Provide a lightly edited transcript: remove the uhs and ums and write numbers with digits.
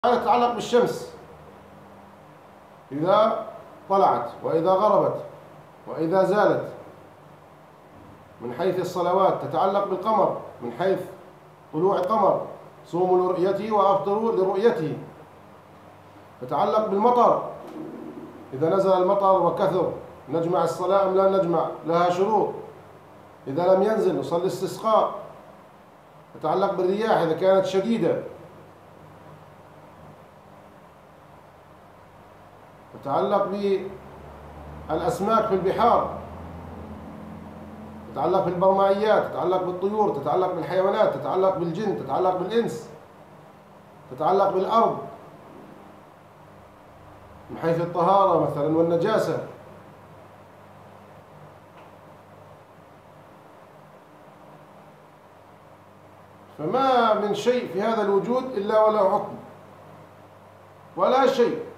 يتعلق بالشمس إذا طلعت وإذا غربت وإذا زالت، من حيث الصلوات تتعلق بالقمر، من حيث طلوع القمر صوموا لرؤيته وأفطروا لرؤيته. تتعلق بالمطر، إذا نزل المطر وكثر نجمع الصلاة أم لا نجمع، لها شروط. إذا لم ينزل نصلي استسقاء. تتعلق بالرياح إذا كانت شديدة. تتعلق بالأسماك في البحار، تتعلق بالبرمائيات، تتعلق بالطيور، تتعلق بالحيوانات، تتعلق بالجن، تتعلق بالإنس، تتعلق بالأرض من حيث الطهارة مثلا والنجاسة. فما من شيء في هذا الوجود إلا وله حكم، ولا شيء